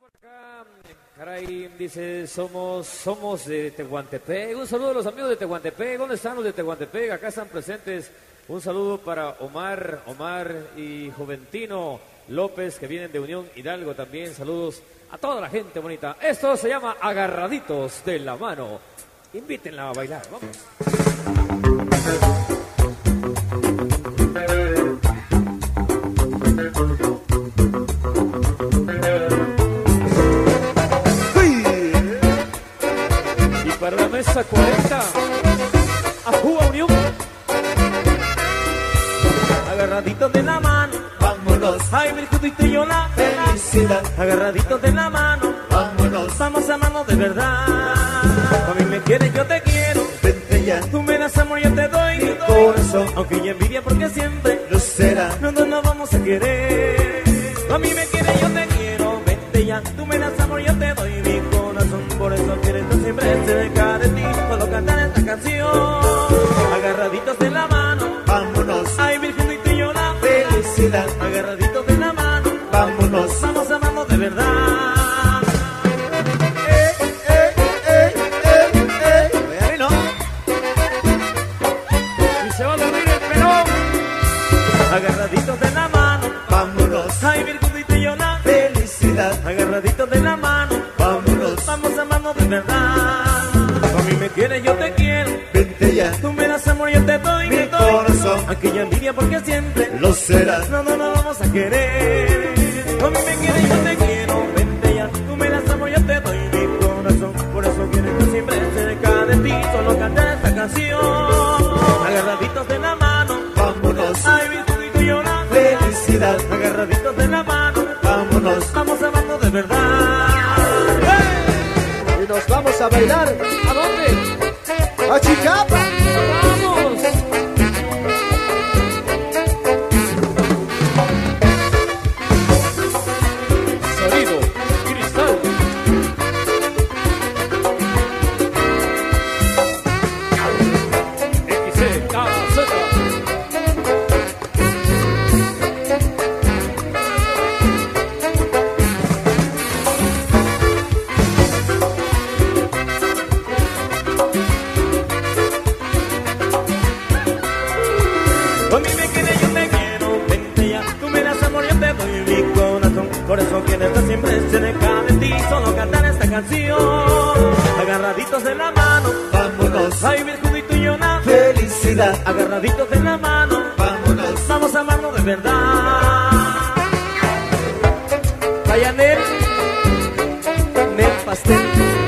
Acá, caray, dice, somos de Tehuantepec. Un saludo a los amigos de Tehuantepec. ¿Dónde están los de Tehuantepec? Acá están presentes. Un saludo para Omar y Juventino López, que vienen de Unión Hidalgo también. Saludos a toda la gente bonita. Esto se llama Agarraditos de la Mano. Invítenla a bailar, vamos. Para la mesa 40, Ajúa Unión. Agarraditos de la mano, vámonos. ay, Virgudito y yo la Felicidad. Agarraditos de la mano, vámonos. vamos a mano de verdad. A mí me quieres, yo te quiero. Vente ya, Tú me das amor, yo te doy mi corazón. Aunque ella envidia porque siempre Lo será. no nos vamos a querer. A mí me quieres, yo te quiero. Vente ya, tú me das amor, yo te doy mi corazón. Por eso quieres estar siempre cerca de ti, solo cantar esta canción. Agarraditos de la mano, Vámonos. ay, Virgudito y yo la Felicidad. Agarraditos de la mano, Vámonos. vamos a mano de verdad. Ay, no. Y se va a dormir el pelón. Agarraditos de la mano, Vámonos. ay, Virgudito y yo la Felicidad. Agarraditos de la mano, Vámonos. vamos a mano de verdad. A mí me quieres, yo te quiero. Vente ya, Tú me das amor, yo te doy mi corazón. Aquella envidia porque siempre lo será. no vamos a querer. A mí me quieres, yo te quiero. Vente ya, tú me das amor, yo te doy mi corazón. Por eso quiero estar siempre cerca de ti, solo cantar esta canción. Agarraditos de la mano, Vámonos. ay, Virgudito y yo la Felicidad. Agarraditos de la mano, Vámonos. vamos amando de verdad. Y nos vamos a bailar. ¿A dónde? A Chicapa. ¡Vamos! Sonido, cristal. XCKZ. A mí me quieres, yo te quiero, vente ya. Tú me das amor, yo te doy mi corazón. Por eso quiero estar siempre cerca de ti, solo cantar esta canción. Agarraditos de la mano, Vámonos. ay, Virgudito y yo la Felicidad. Agarraditos de la mano, Vámonos. vamos a amarnos de verdad. Vaya Nel Pastel.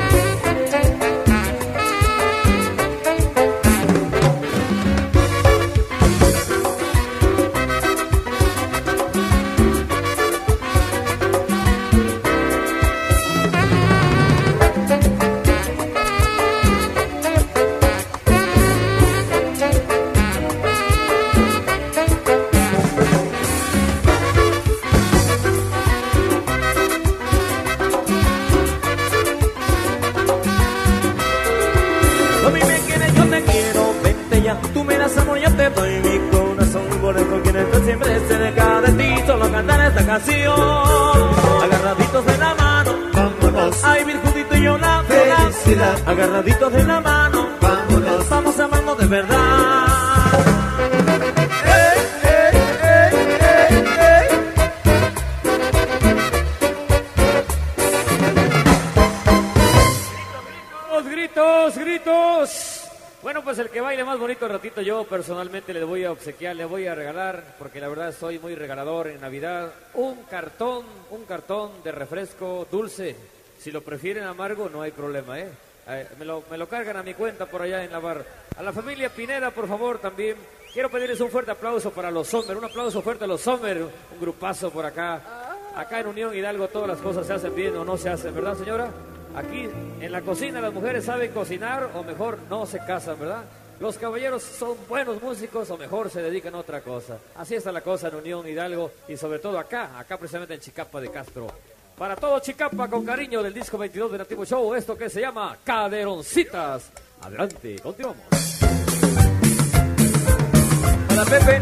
A mí me quieres, yo te quiero, vente ya. Tú me das amor, yo te doy mi corazón. Por eso quiero estar siempre cerca de ti, solo cantar esta canción. Agarraditos de la mano, Vámonos. ay, Virgudito y yo la Felicidad. Agarraditos de la mano, Vámonos. vamos amando de verdad. Gritos, gritos. Bueno, pues el que baile más bonito al ratito, yo personalmente le voy a obsequiar, le voy a regalar, porque la verdad soy muy regalador en Navidad, un cartón de refresco dulce. Si lo prefieren amargo, no hay problema, ¿eh? Me lo cargan a mi cuenta por allá en la barra. A la familia Pineda, por favor, también. Quiero pedirles un fuerte aplauso para los Sommer, un aplauso fuerte a los Sommer, un grupazo por acá. Acá en Unión Hidalgo todas las cosas se hacen bien o no se hacen, ¿verdad, señora? Aquí en la cocina las mujeres saben cocinar o mejor no se casan, ¿verdad? Los caballeros son buenos músicos o mejor se dedican a otra cosa. Así está la cosa en Unión Hidalgo y sobre todo acá precisamente en Chicapa de Castro. Para todo Chicapa, con cariño del disco 22 de Nativo Show, esto que se llama Caderoncitas. Adelante, continuamos. Para Pepe.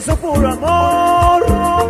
son puro amor.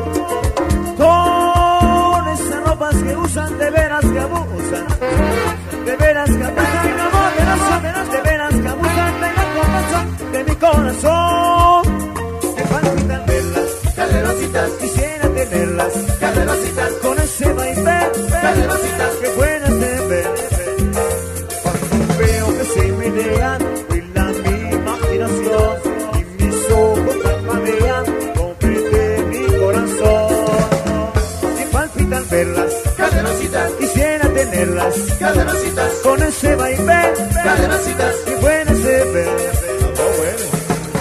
Con esas ropas que usan, de veras que abusan, de veras que abusan, mi amor, de veras que abusan de la corazón de mi corazón. Que palpitan verlas, caderositas, quisiera tenerlas, caderositas, con ese vaivén, caderositas, que buenas de ver. Cuando veo que se menean, vuela mi imaginación y mis ojos parpadean, comprende mi corazón. Que palpitan verlas, caderositas, quisiera tenerlas, caderositas, con ese vaivén, caderositas, que buenas de ver. Oh, bueno.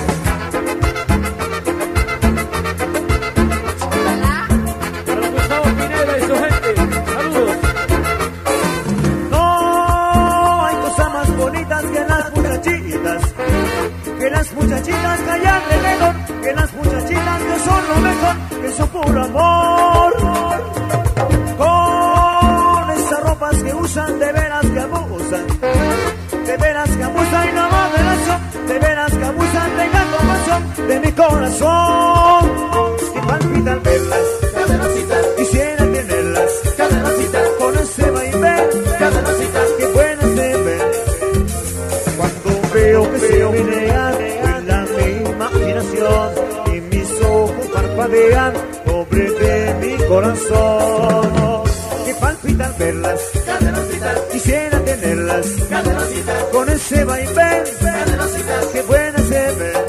Muchachitas callan de mejor, que las muchachitas que son lo mejor, que son puro amor. Con esas ropas que usan, de veras que abusan, de veras que abusan y no más de razón, de veras que abusan, tengan compasión de mi corazón. Y palpitan verlas, caderositas, quisiera tenerlas, caderositas, con ese vaivén, caderositas, que buenas de ver. Cuando veo que se menean y mis ojos parpadean, pobre de mi corazón. Que palpitan verlas, caderositas, quisiera tenerlas, caderositas, con ese vaivén, caderositas, que buenas se ven.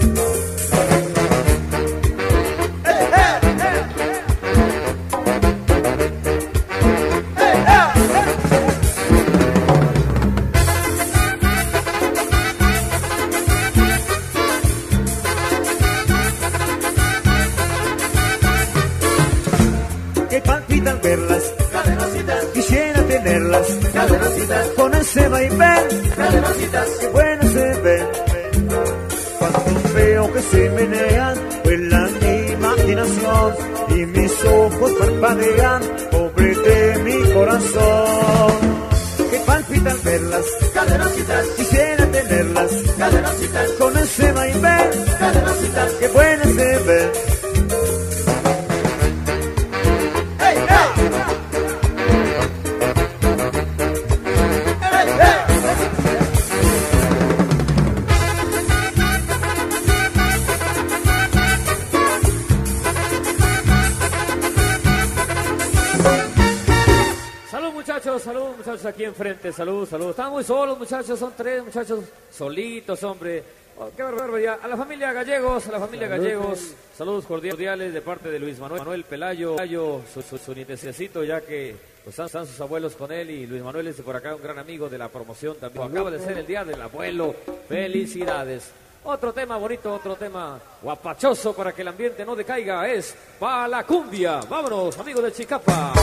Con ese vaivén, caderositas, que buenas se ven. Cuando veo que se menean, vuela mi imaginación y mis ojos parpadean, pobre de mi corazón. Que palpitan verlas, caderositas, quisiera tenerlas, caderositas, con ese vaivén, caderositas, que buenas se ven. Salud muchachos aquí enfrente, salud. Están muy solos muchachos, son 3 muchachos solitos, hombre. Oh, qué barbaridad. A la familia Gallegos, saludos cordiales de parte de Luis Manuel Pelayo, su nietecito, ya que pues, están sus abuelos con él, y Luis Manuel es por acá un gran amigo de la promoción también. Acaba de ser el día del abuelo, felicidades. Otro tema bonito, otro tema guapachoso para que el ambiente no decaiga es Pa' la Cumbia. Vámonos, amigos de Chicapa.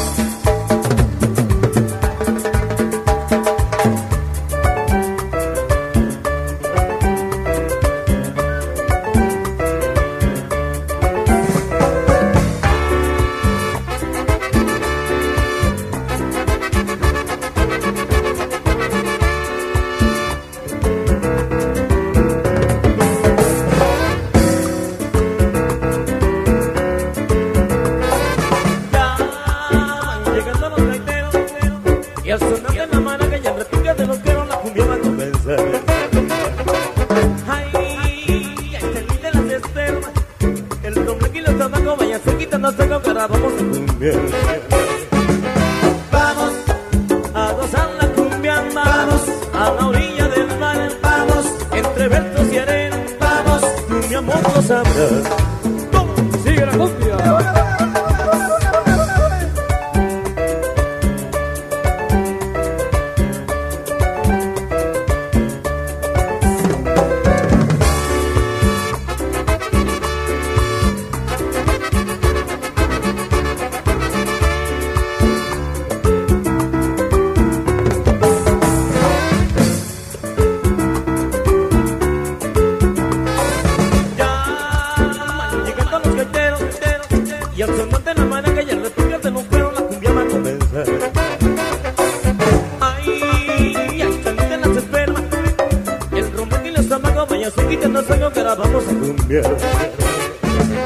Vamos a gozar la cumbia, vamos a la orilla del mar, vamos entre versos y arena, vamos, tú mi amor lo sabrás. Sigue la cumbia. Vamos a cumbiar.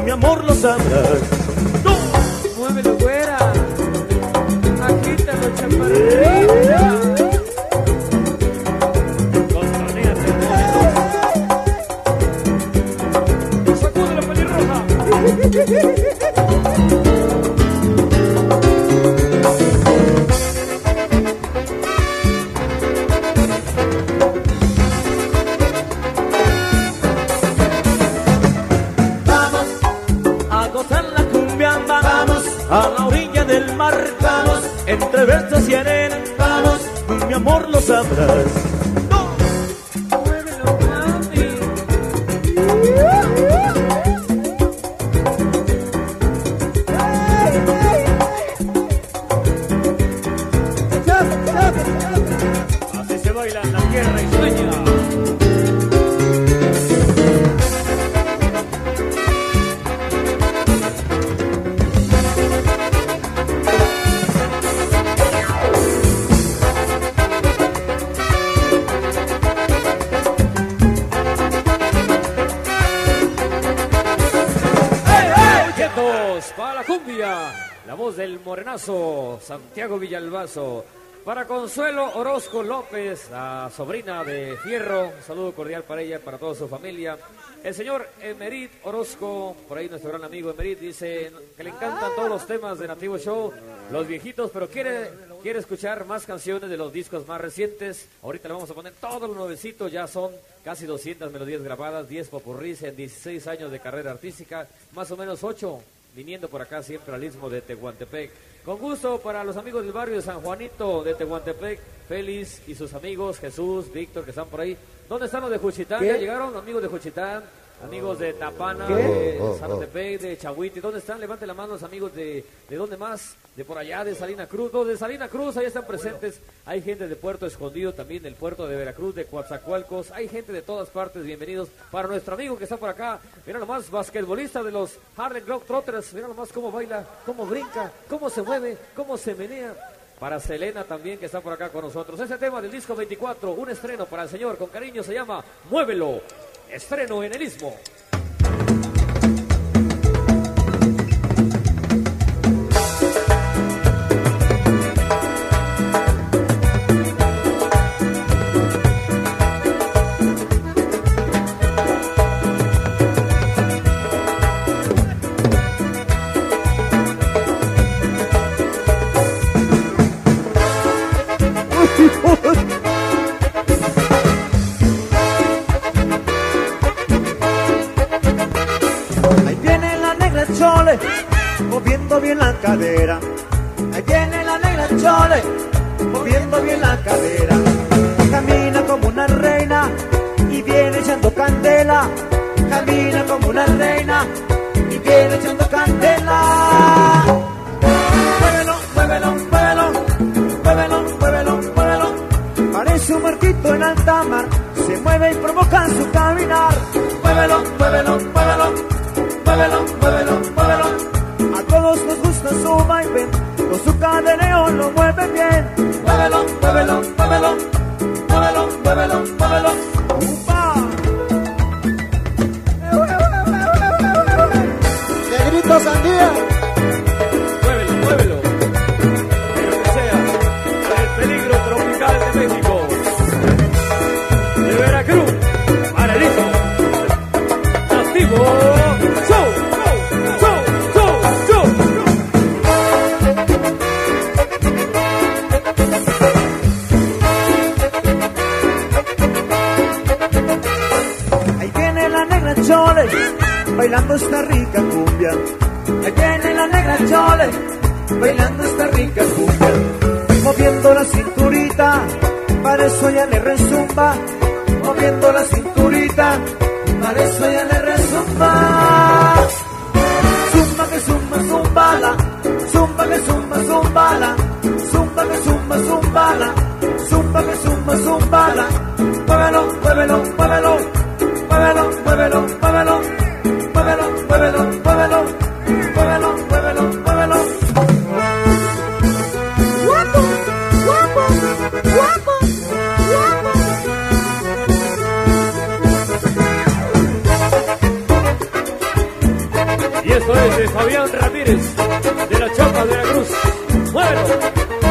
mi amor lo sabrás. ¡No! Muévelo, güera. Agítalo, chaparrita. Sacude la pelirroja. A la orilla del mar, vamos, entre versos y arena, vamos, mi amor lo sabrás. ¡No! Muévelo, mami. Así se baila en la tierra y sueña. Para la cumbia, la voz del morenazo Santiago Villalbazo. Para Consuelo Orozco López, la sobrina de Fierro, un saludo cordial para ella, para toda su familia. El señor Emerit Orozco, por ahí nuestro gran amigo Emerit, dice que le encantan todos los temas de Nativo Show, los viejitos, pero quiere escuchar más canciones de los discos más recientes. Ahorita le vamos a poner todos los nuevecitos, ya son casi 200 melodías grabadas, 10 popurrís en 16 años de carrera artística, más o menos 8 viniendo por acá siempre al Istmo de Tehuantepec. Con gusto para los amigos del barrio de San Juanito de Tehuantepec, Félix y sus amigos, Jesús, Víctor, que están por ahí. ¿Dónde están los de Juchitán? ¿Ya llegaron amigos de Juchitán? Amigos de Tapana, de Zanotepec, de Chahuiti, ¿dónde están? Levanten la mano los amigos de dónde más, de por allá, de Salina Cruz. Los de Salina Cruz, ahí están presentes. Hay gente de Puerto Escondido, también del puerto de Veracruz, de Coatzacoalcos. Hay gente de todas partes, bienvenidos. Para nuestro amigo que está por acá, mira nomás, basquetbolista de los Harlem Globetrotters, mira nomás cómo baila, cómo brinca, cómo se mueve, cómo se menea. Para Selena también, que está por acá con nosotros. Ese tema del disco 24, un estreno para el señor, con cariño, se llama Muévelo. Estreno en el Istmo. Moviendo bien la cadera, ahí viene la negra Chole, moviendo bien la cadera, camina como una reina y viene echando candela, camina como una reina y viene echando candela. Muévelo, muévelo, muévelo, muévelo, muévelo, muévelo, parece un barquito en alta mar, se mueve y provoca su caminar. Muévelo, muévelo, muévelo, muévelo, muévelo, muévelo. A todos nos gusta su baile, con su cadeneo lo mueve bien. Muévelo, muévelo, muévelo, muévelo, muévelo, muévelo. ¡Upa! ¡Negrito Sandía! Muévelo, muévelo. Pero que sea el peligro tropical de México. De Veracruz, para el Istmo. Nativo Show. Chole, bailando esta rica cumbia. Ahí viene la negra Chole, bailando esta rica cumbia. Moviendo la cinturita, para eso ya le resumba. Moviendo la cinturita, para eso ya le resumba. Zumba que zumba, zumbala. Zumba que zumba, zumbala. Zumba que zumba, zumbala. Zumba que zumba, zumbala. Muévelo, muévelo, muévelo. Muévelo, muévelo, muévelo, muévelo, muévelo, muévelo, muévelo, muévelo, muévelo. Guapo, guapo, guapo, guapo. nombre de Fabián Ramírez, de la Chapa de Veracruz. ¡Muévelo!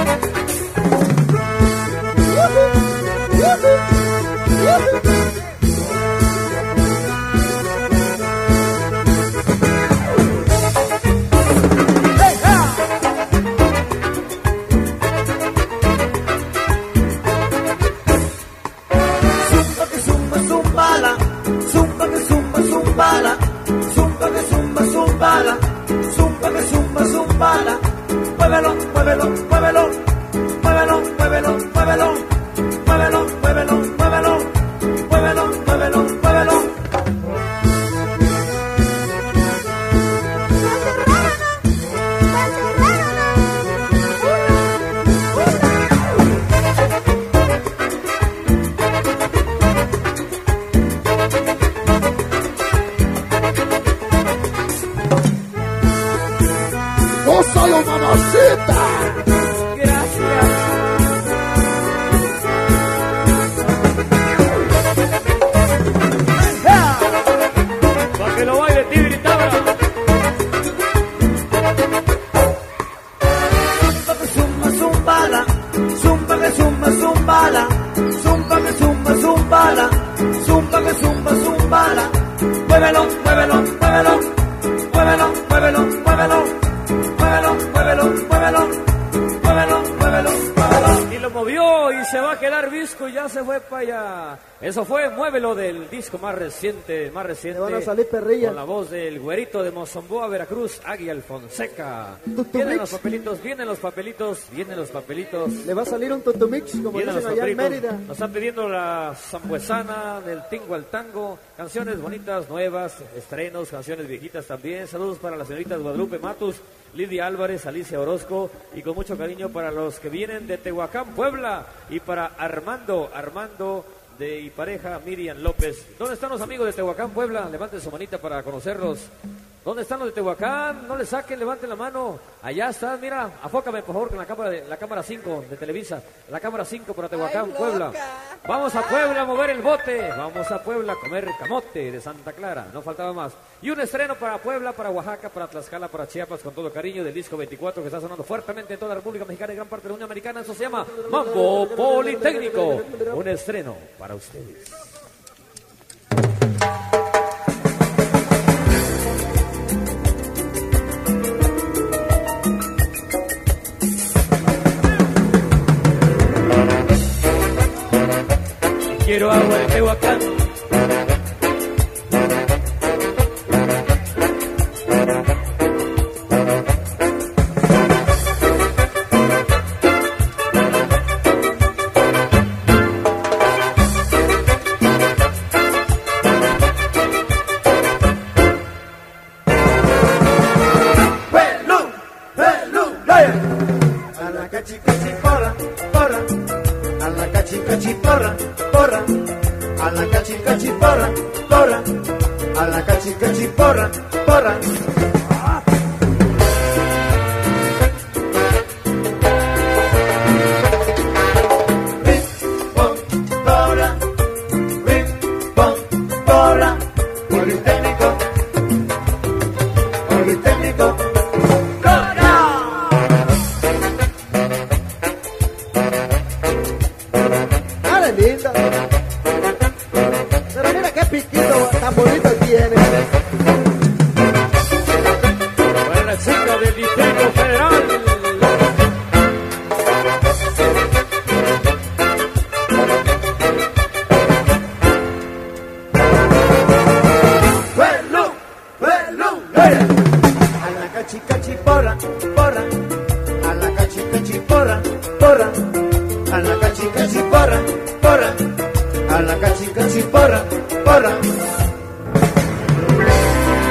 Muévelo, muévelo, muévelo, muévelo, muévelo, muévelo, muévelo, muévelo, muévelo, muévelo, muévelo, muévelo. ¡Gózalo, mamacita! Gracias. Para que lo baile Tibiritabra. Zumba, zumbala, zumba, que zumba, zumbala, zumba, que zumba, zumbala, zumba, que zumba, zumbala. Muévelo, muévelo, muévelo, muévelo, muévelo, muévelo. Muévelo, muévelo, muévelo, muévelo, muévelo, muévelo. Y lo movió y se va a quedar visco y ya se fue para allá. Eso fue Muévelo del disco más reciente, más reciente. Le van a salir perrillas. Con la voz del güerito de Mozamboa, Veracruz, Águila Fonseca. Tutumix. Vienen los papelitos, vienen los papelitos, vienen los papelitos. Le va a salir un tutumix, como Vienen dicen los allá en papelitos. Mérida. Nos están pidiendo la zambuesana, del tingo al tango, canciones bonitas, nuevas, estrenos, canciones viejitas también. Saludos para las señoritas Guadalupe Matus, Lidia Álvarez, Alicia Orozco, y con mucho cariño para los que vienen de Tehuacán, Puebla, y para Armando y pareja Miriam López. ¿Dónde están los amigos de Tehuacán, Puebla? Levanten su manita para conocerlos. ¿Dónde están los de Tehuacán? No le saquen, levanten la mano. Allá están, mira, afócame por favor con la cámara 5 de Televisa. La cámara 5 para Tehuacán, Puebla. Vamos a Puebla a mover el bote. Vamos a Puebla a comer camote de Santa Clara. No faltaba más. Y un estreno para Puebla, para Oaxaca, para Tlaxcala, para Chiapas, con todo cariño, del disco 24 que está sonando fuertemente en toda la República Mexicana y gran parte de la Unión Americana. Eso se llama Mambo Politécnico. Un estreno para ustedes. Quiero agua de Tehuacán. A la cachi, cachi, porra, porra. A la cachi, cachi, porra, porra. A la cachi, cachi, porra, porra. A la cachi, cachi, porra, porra. Politécnico, Politécnico, ¡Dale, linda! Pero mira qué piquito tan bonito tiene. Para la chica del Distrito Federal. Velo, velo, a la cachi, cachi, porra, porra. A la cachi, cachi, porra, porra. A la cachi, cachi, porra, porra. A la cachi, cachi, porra, porra.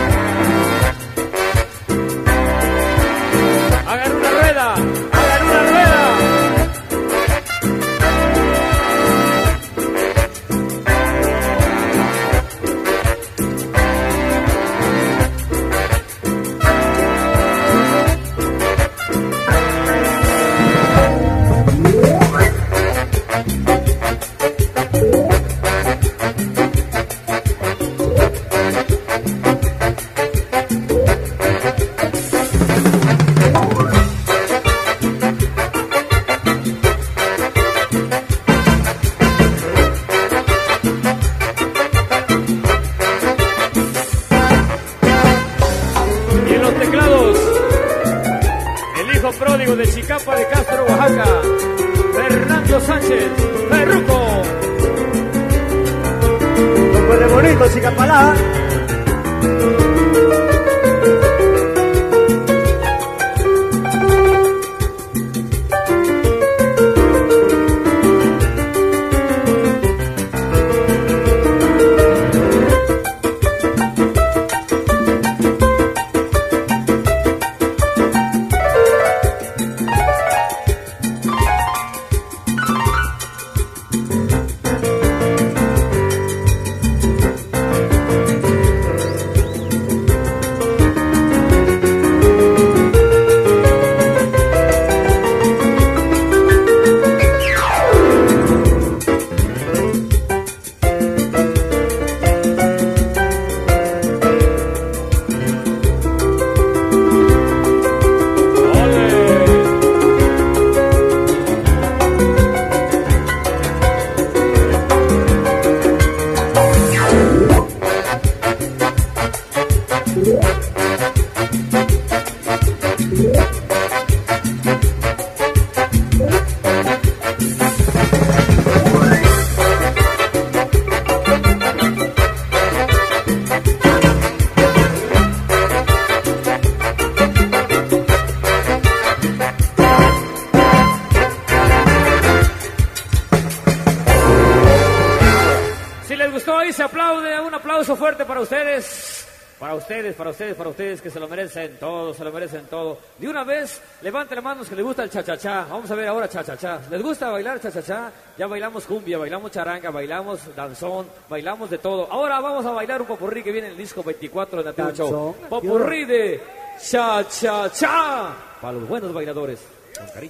Se aplaude, un aplauso fuerte para ustedes, para ustedes que se lo merecen todo. De una vez, levante la mano que les gusta el cha-cha-cha. Vamos a ver ahora cha-cha-cha. ¿Les gusta bailar cha-cha-cha? Ya bailamos cumbia, bailamos charanga, bailamos danzón, bailamos de todo. Ahora vamos a bailar un popurrí que viene en el disco 24 de Nativo Show. Popurrí de cha-cha-cha. Para los buenos bailadores, con cariño.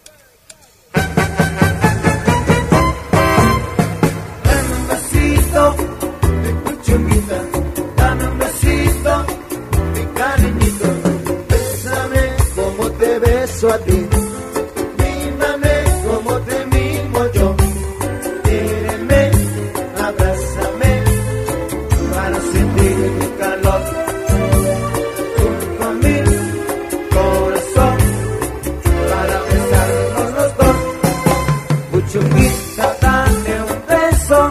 De tu chunguita, dame un besito, mi cariñito, bésame como te beso a ti, mímame como te mimo yo, quíreme, abrázame, para sentir mi calor, junto a mi corazón, para besarnos los dos, tu chunguita, dame un beso.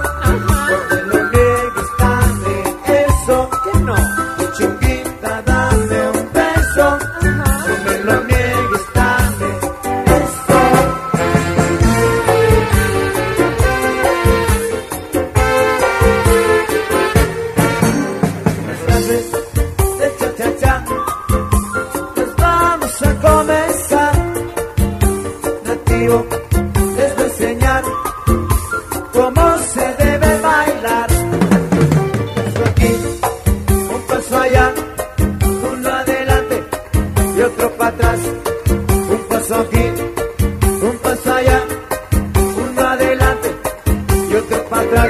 Les voy a enseñar cómo se debe bailar. Un paso aquí, un paso allá, uno adelante y otro para atrás. Un paso aquí, un paso allá, uno adelante y otro para atrás.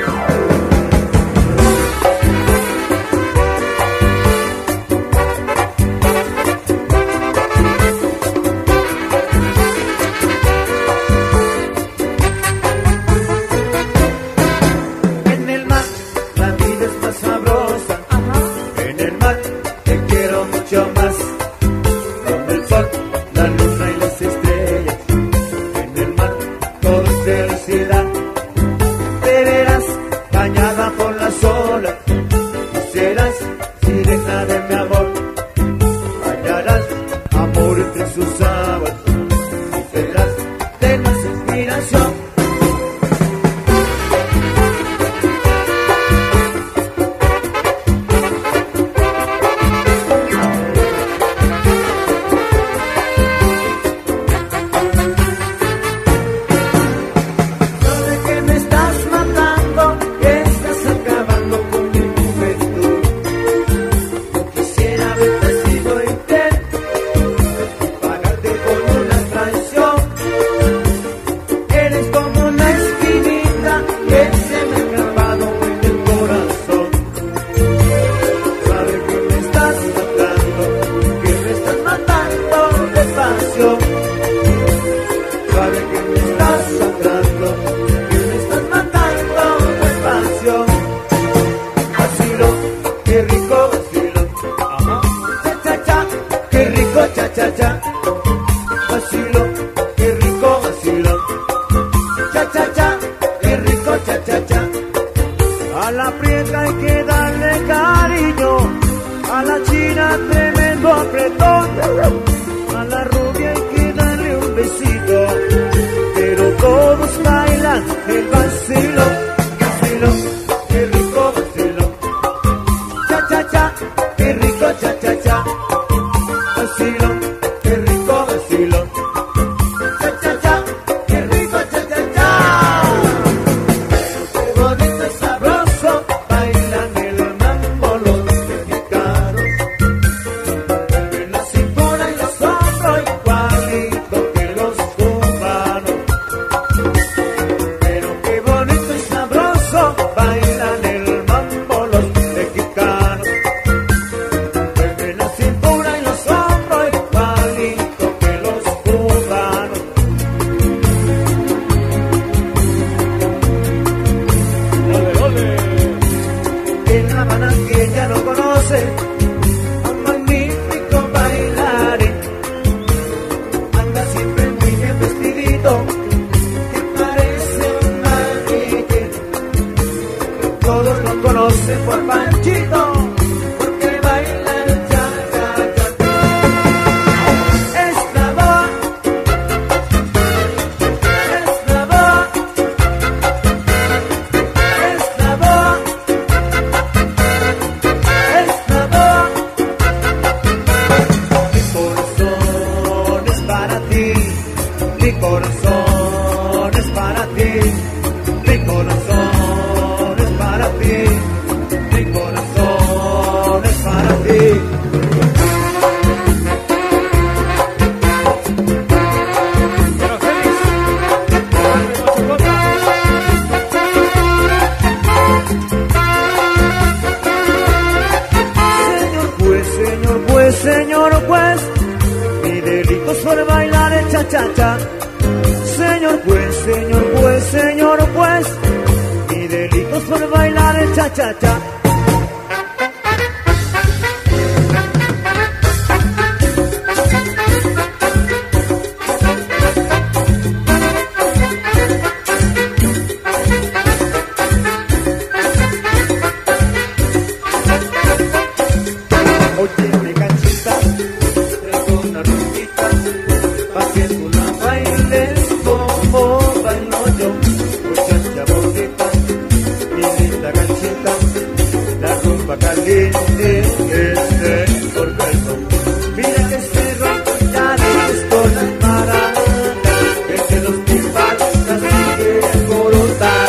apretón, a la rubia hay que darle un besito, pero todos bailan el vacilo, vacilo, qué rico vacilo, cha cha cha, qué rico cha cha cha, vacilo, qué rico vacilo, cha cha cha, qué rico cha cha cha. Qué bonito y sabroso bailan el mambo los mexicanos, mueven la cintura y los hombros igualito que los cubanos. Pero qué bonito y sabroso bailan el mambo los mexicanos, mueven la cintura y los hombros igualito que los cubanos. En La Habana que ella no conoce un magnífico bailarín, anda siempre muy bien vestidito, que parece un maniquí. Todos lo conocen por Panchito, porque baila el cha-cha-cha. Es la boa, es la boa, es la boa, es la boa. Mi corazón es para ti, mi corazón es para ti, mi corazón es para ti, mi corazón es para ti. Pero feliz. Señor juez, señor juez, mi delito es por bailar el cha-cha-cha. Señor juez, señor juez, señor juez, mi delito es por bailar el cha-cha-cha. Oye, mi canchita, traigo una rumbita, pa' que tú la bailes como bailo yo. Muchacha bonita, mi linda canchita, la rumba caliente es por verlo. Mira que se rompe ya con las maracas, que te los timbales así que alborotar.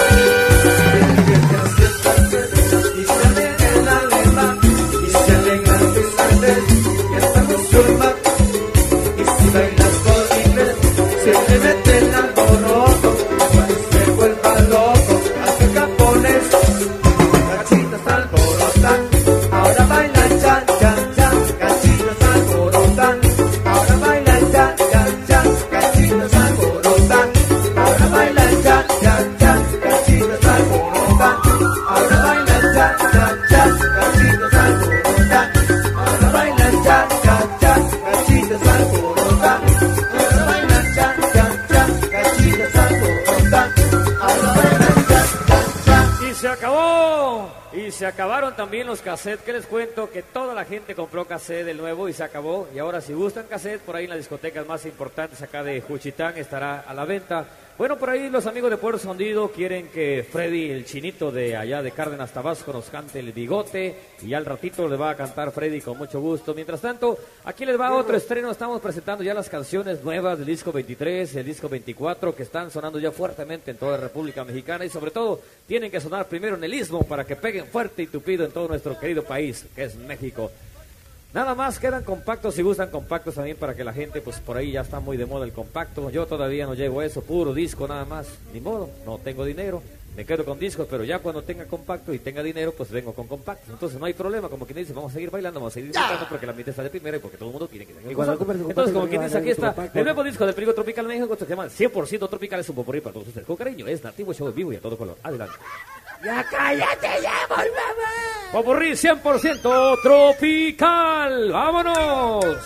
Y se alegra el alema, y se alegra el Vicente, y hasta los zumba. Y si bailas con inglés, se le mete el alboroto, cuando se vuelva loco, hace capones. Cachitas alborotan, ahora bailan cha cha cha. Cachitas alborotan, ahora bailan cha cha cha. Cachitas alborotan, ahora bailan cha cha cha. Cachitas alborotan, ahora bailan cha cha cha. Cachitas alborotan, ahora bailan cha cha cha. Cachitas alborotan, ahora bailan cha cha cha. Cachitas alborotan, ahora bailan cha cha cha. Y se acabó. Y se acabaron también los cassettes. ¿Qué les cuento? Que toda la gente compró cassette del nuevo y se acabó. Y ahora si gustan cassette, por ahí en las discotecas más importantes acá de Juchitán estará a la venta. Bueno, por ahí los amigos de Puerto Escondido quieren que Freddy, el chinito de allá de Cárdenas, Tabasco, nos cante El Bigote. Y ya al ratito le va a cantar Freddy con mucho gusto. Mientras tanto, aquí les va otro estreno. Estamos presentando ya las canciones nuevas del disco 23, el disco 24, que están sonando ya fuertemente en toda la República Mexicana. Y sobre todo, tienen que sonar primero en el Istmo para que peguen fuerte y tupido en todo nuestro querido país, que es México. Nada más quedan compactos, si gustan compactos también, para que la gente, pues por ahí ya está muy de moda el compacto. Yo todavía no llego a eso, puro disco nada más, ni modo, no tengo dinero, me quedo con discos, pero ya cuando tenga compacto y tenga dinero, pues vengo con compactos. Entonces no hay problema, como quien dice, vamos a seguir bailando, vamos a seguir disfrutando porque la ambiente está de primera y porque todo el mundo quiere que tenga el compacto. Entonces, como quien dice, aquí está el nuevo disco del Perigo Tropical México, que se llama 100% Tropical, es un popurrí para todos ustedes. Con cariño, es Nativo Show en vivo y a todo color. Adelante. ¡Ya cállate, ya volvemos! Popurrí 100% tropical. ¡Vámonos!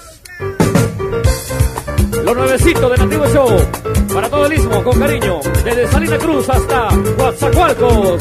Lo nuevecito de Nativo Show para todo el Istmo, con cariño, desde Salina Cruz hasta Coatzacoalcos.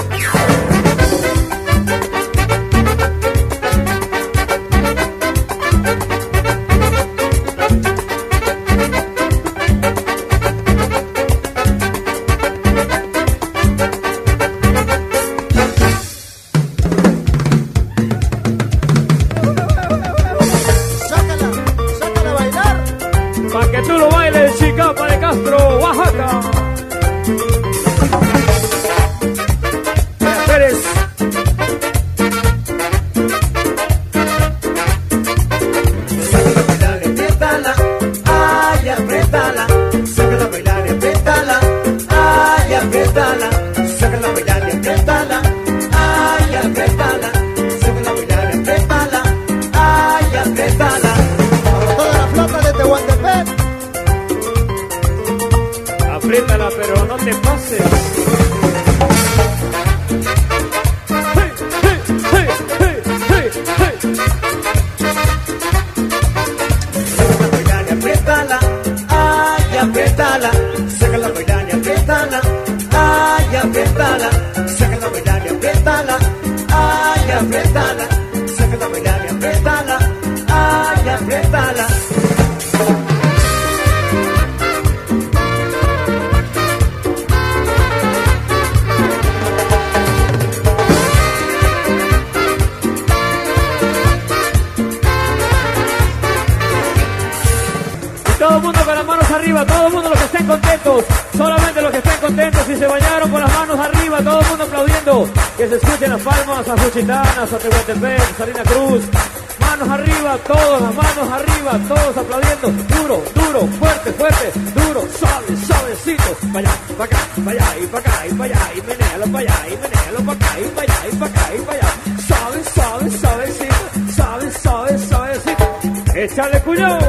arriba, todo el mundo los que estén contentos. Solamente los que estén contentos. Si se bañaron con las manos arriba, todo el mundo aplaudiendo. Que se escuchen las palmas a Juchitana, a Tehuantepec, Salina Cruz. Manos arriba, todos, las manos arriba, todos aplaudiendo. Duro, duro, fuerte, fuerte, duro, suave, suavecito. Para allá, para acá, para allá, y para acá, y para allá, y menéalo para allá, y menéalo para acá, y para allá, y para acá, y para allá. Suave, suave, suavecito, suave, suave, suavecito. ¡Échale cuño!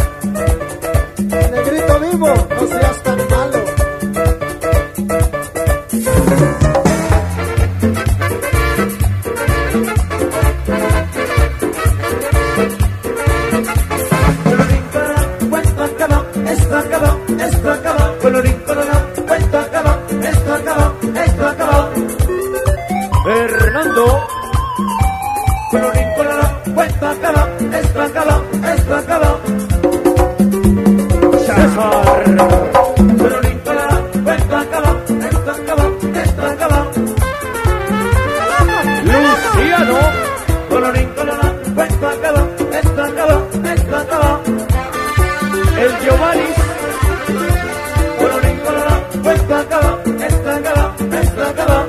Negrito vivo, no seas tan malo. Esto acabó, esto acabó, colorín colorado, esto acabó, esto acabó, esto acabó. Fernando. Colorín colorado, esto acabó, esto acabó, esto acabó. César. Colorín colorado, esto acabó, esto acabó, esto acabó. Luciano. Colorín colorado, esto acabó, esto acabó, esto acabó. El Giovanni. Colorín colorado, esto acabó, esto acabó, esto acabó.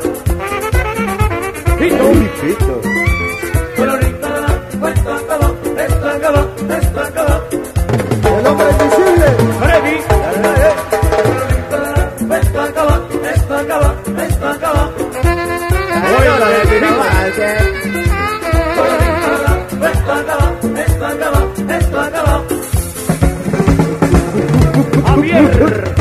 Pito. Colorín colorado, esto acabó, esto acabó, esto acabó. El hombre invisible. Freddy. Colorín colorado, esto acabó, esto acabó, esto acabó. Oye, la de Colorín colorado, esto acabó, esto acabó, esto acabó. Javier.